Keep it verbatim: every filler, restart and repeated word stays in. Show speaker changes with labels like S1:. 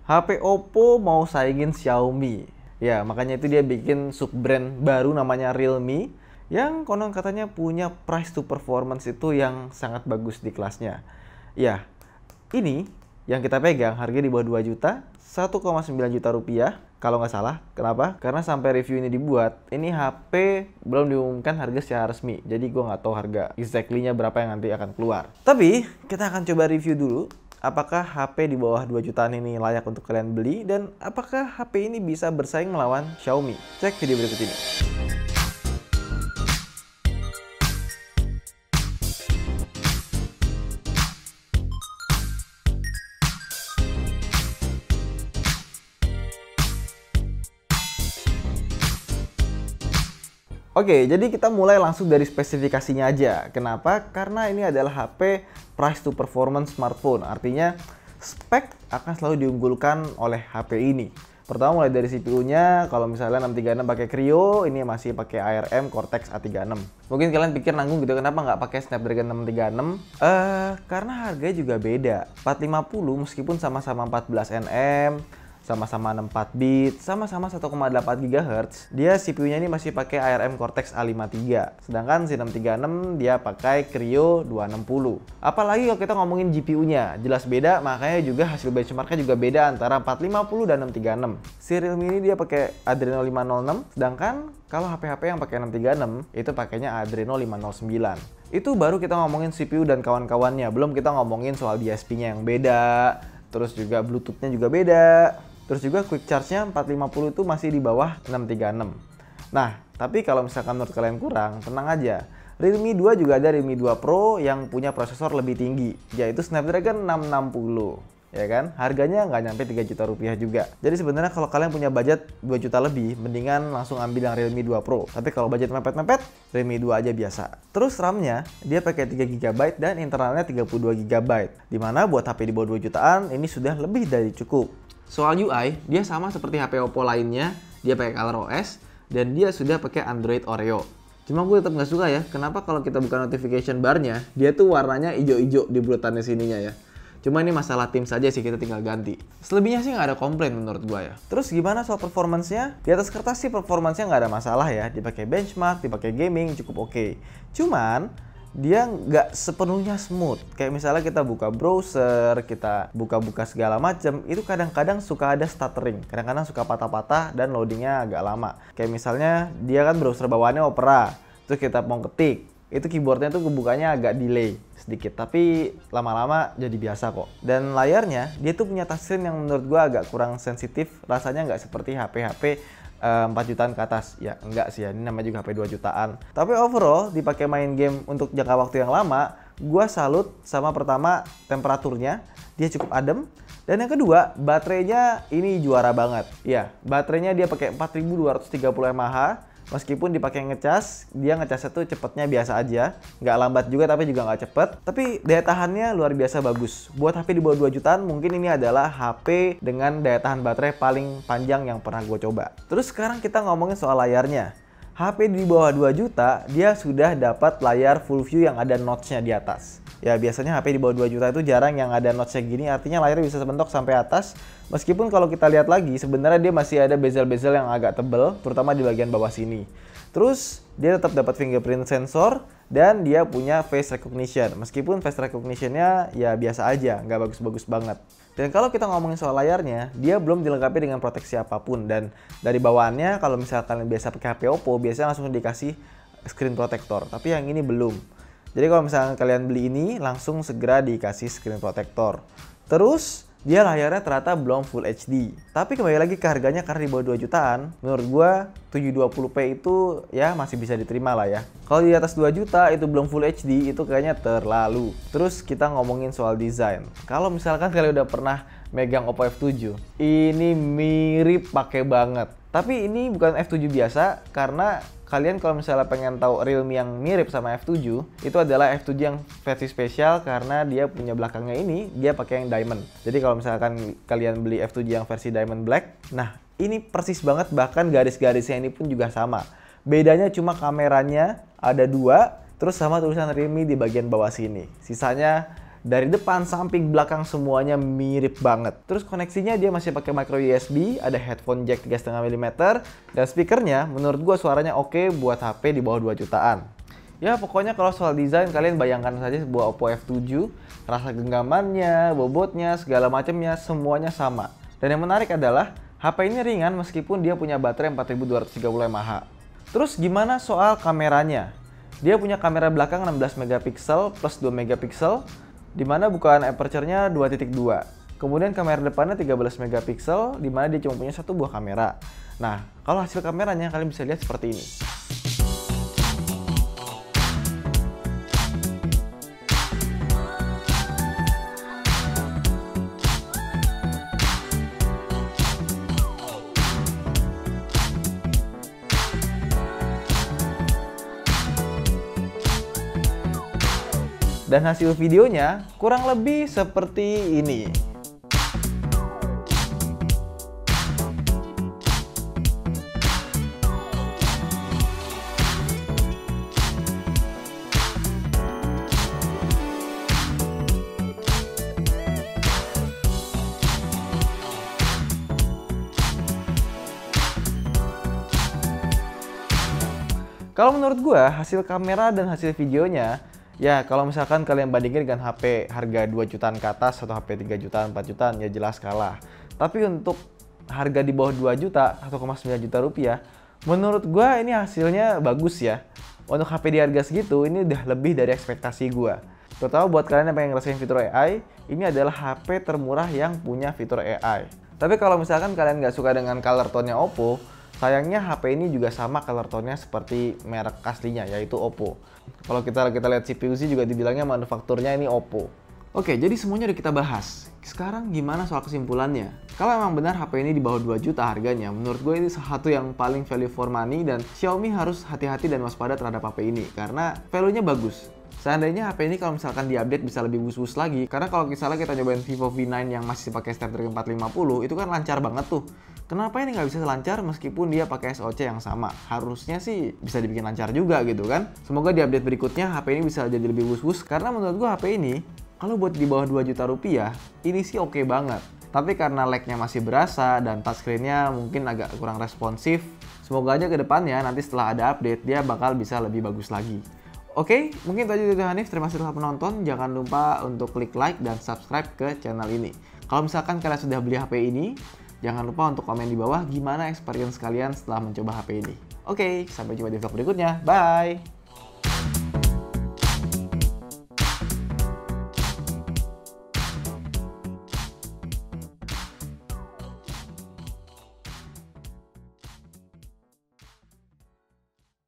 S1: H P Oppo mau saingin Xiaomi. Ya, makanya itu dia bikin sub-brand baru namanya Realme yang konon katanya punya price to performance itu yang sangat bagus di kelasnya. Ya, ini yang kita pegang harga di bawah dua juta, satu koma sembilan juta rupiah kalau nggak salah. Kenapa? Karena sampai review ini dibuat, ini H P belum diumumkan harga secara resmi. Jadi gue nggak tahu harga exactly-nya berapa yang nanti akan keluar. Tapi kita akan coba review dulu apakah H P di bawah dua jutaan ini layak untuk kalian beli dan apakah H P ini bisa bersaing melawan Xiaomi. Cek video berikut ini. Oke, jadi kita mulai langsung dari spesifikasinya aja. Kenapa? Karena ini adalah H P price to performance smartphone. Artinya spek akan selalu diunggulkan oleh H P ini. Pertama mulai dari C P U-nya, kalau misalnya enam tiga enam pakai Kryo, ini masih pakai A R M Cortex A tiga enam. Mungkin kalian pikir nanggung gitu, kenapa nggak pakai Snapdragon enam tiga enam? Eh, karena harganya juga beda. empat lima nol meskipun sama-sama empat belas nm, sama-sama enam puluh empat bit, sama-sama satu koma delapan gigahertz, dia C P U-nya ini masih pakai A R M Cortex A lima tiga. Sedangkan si enam tiga enam dia pakai Kryo dua enam nol. Apalagi kalau kita ngomongin G P U-nya, jelas beda, makanya juga hasil benchmark-nya juga beda antara empat lima nol dan enam tiga enam. Si Realme ini dia pakai Adreno lima nol enam, sedangkan kalau H P-H P yang pakai enam tiga enam itu pakainya Adreno lima nol sembilan. Itu baru kita ngomongin C P U dan kawan-kawannya, belum kita ngomongin soal D S P-nya yang beda, terus juga Bluetooth-nya juga beda. Terus juga quick charge-nya empat lima nol itu masih di bawah enam tiga enam. Nah, tapi kalau misalkan menurut kalian kurang, tenang aja. Realme dua juga ada Realme dua Pro yang punya prosesor lebih tinggi, yaitu Snapdragon enam enam nol. Ya kan? Harganya nggak nyampe tiga juta rupiah juga. Jadi sebenarnya kalau kalian punya budget dua juta lebih, mendingan langsung ambil yang Realme dua Pro. Tapi kalau budget mepet-mepet, Realme dua aja biasa. Terus RAM-nya, dia pakai tiga giga byte dan internalnya tiga puluh dua giga byte. Dimana buat H P di bawah dua jutaan, ini sudah lebih dari cukup. Soal U I, dia sama seperti H P Oppo lainnya, dia pakai ColorOS, dan dia sudah pakai Android Oreo. Cuma gue tetap nggak suka ya, kenapa kalau kita buka notification bar-nya, dia tuh warnanya hijau-hijau di bulutannya sininya ya. Cuma ini masalah tim saja sih, kita tinggal ganti. Selebihnya sih nggak ada komplain menurut gue ya. Terus gimana soal performance-nya? Di atas kertas sih performance-nya nggak ada masalah ya, dipakai benchmark, dipakai gaming, cukup oke. Cuman, dia nggak sepenuhnya smooth. Kayak misalnya kita buka browser, kita buka-buka segala macam, itu kadang-kadang suka ada stuttering, kadang-kadang suka patah-patah dan loadingnya agak lama. Kayak misalnya dia kan browser bawaannya Opera, terus kita mau ketik, itu keyboardnya tuh kebukanya agak delay sedikit, tapi lama-lama jadi biasa kok. Dan layarnya, dia tuh punya touchscreen yang menurut gua agak kurang sensitif, rasanya nggak seperti H P-H P empat jutaan ke atas. Ya enggak sih ya, ini namanya juga H P dua jutaan. Tapi overall dipakai main game untuk jangka waktu yang lama, gua salut sama pertama temperaturnya, dia cukup adem. Dan yang kedua, baterainya ini juara banget. Ya, baterainya dia pakai empat ribu dua ratus tiga puluh mAh. Meskipun dipakai ngecas, dia ngecasnya tuh cepetnya biasa aja. Nggak lambat juga tapi juga nggak cepet. Tapi daya tahannya luar biasa bagus. Buat H P di bawah dua jutaan, mungkin ini adalah H P dengan daya tahan baterai paling panjang yang pernah gue coba. Terus sekarang kita ngomongin soal layarnya. H P di bawah dua juta, dia sudah dapat layar full view yang ada notch-nya di atas. Ya biasanya H P di bawah dua juta itu jarang yang ada notch-nya gini, artinya layarnya bisa sebentok sampai atas. Meskipun kalau kita lihat lagi, sebenarnya dia masih ada bezel-bezel yang agak tebel, terutama di bagian bawah sini. Terus, dia tetap dapat fingerprint sensor, dan dia punya face recognition. Meskipun face recognition-nya ya biasa aja, nggak bagus-bagus banget. Dan kalau kita ngomongin soal layarnya, dia belum dilengkapi dengan proteksi apapun. Dan dari bawaannya, kalau misalkan biasa pakai H P Oppo, biasanya langsung dikasih screen protector. Tapi yang ini belum. Jadi kalau misalkan kalian beli ini, langsung segera dikasih screen protector. Terus, dia layarnya ternyata belum Full H D. Tapi kembali lagi ke harganya karena di bawah dua jutaan, menurut gua tujuh dua puluh p itu ya masih bisa diterima lah ya. Kalau di atas dua juta itu belum Full H D, itu kayaknya terlalu. Terus kita ngomongin soal desain. Kalau misalkan kalian udah pernah megang Oppo F tujuh, ini mirip pakai banget. Tapi ini bukan F tujuh biasa, karena kalian kalau misalnya pengen tahu Realme yang mirip sama F tujuh, itu adalah F tujuh yang versi spesial karena dia punya belakangnya ini, dia pakai yang diamond. Jadi kalau misalkan kalian beli F tujuh yang versi diamond black, nah ini persis banget, bahkan garis-garisnya ini pun juga sama. Bedanya cuma kameranya ada dua, terus sama tulisan Realme di bagian bawah sini. Sisanya Dari depan, samping, belakang semuanya mirip banget. Terus koneksinya dia masih pakai micro U S B, ada headphone jack tiga koma lima milimeter, dan speakernya menurut gua suaranya oke buat H P di bawah dua jutaan. Ya pokoknya kalau soal desain kalian bayangkan saja sebuah Oppo F tujuh, rasa genggamannya, bobotnya, segala macamnya semuanya sama. Dan yang menarik adalah H P ini ringan meskipun dia punya baterai empat ribu dua ratus tiga puluh mAh. Terus gimana soal kameranya? Dia punya kamera belakang enam belas megapiksel plus dua megapiksel, dimana bukaan aperture-nya dua titik dua. Kemudian kamera depannya tiga belas megapiksel, dimana dia cuma punya satu buah kamera. Nah, kalau hasil kameranya kalian bisa lihat seperti ini. Dan hasil videonya kurang lebih seperti ini. Kalau menurut gua hasil kamera dan hasil videonya, ya kalau misalkan kalian bandingin dengan H P harga dua jutaan ke atas atau H P tiga jutaan, empat jutaan, ya jelas kalah. Tapi untuk harga di bawah dua juta, satu koma sembilan juta rupiah, menurut gua ini hasilnya bagus ya. Untuk H P di harga segitu, ini udah lebih dari ekspektasi gua. Terutama buat kalian yang pengen ngerasain fitur A I, ini adalah H P termurah yang punya fitur A I. Tapi kalau misalkan kalian nggak suka dengan color tone-nya Oppo, sayangnya H P ini juga sama color tone-nya seperti merek aslinya, yaitu Oppo. Kalau kita kita lihat C P U sih juga dibilangnya manufakturnya ini Oppo. Oke, jadi semuanya udah kita bahas. Sekarang gimana soal kesimpulannya? Kalau emang benar H P ini di bawah dua juta harganya, menurut gue ini satu yang paling value for money dan Xiaomi harus hati-hati dan waspada terhadap H P ini karena value-nya bagus. Seandainya H P ini kalau misalkan diupdate bisa lebih wus-wus lagi, karena kalau misalnya kita nyobain Vivo V sembilan yang masih pakai Snapdragon empat lima nol, itu kan lancar banget tuh. Kenapa ini nggak bisa lancar meskipun dia pakai S O C yang sama? Harusnya sih bisa dibikin lancar juga gitu kan. Semoga di update berikutnya H P ini bisa jadi lebih wus-wus, karena menurut gua H P ini kalau buat di bawah dua juta rupiah, ini sih oke banget. Tapi karena lag-nya masih berasa dan touchscreen-nya mungkin agak kurang responsif, semoga aja ke depannya nanti setelah ada update dia bakal bisa lebih bagus lagi. Oke, mungkin itu aja dari Hanif. Terima kasih telah menonton. Jangan lupa untuk klik like dan subscribe ke channel ini. Kalau misalkan kalian sudah beli H P ini, jangan lupa untuk komen di bawah gimana experience kalian setelah mencoba H P ini. Oke, sampai jumpa di vlog berikutnya. Bye!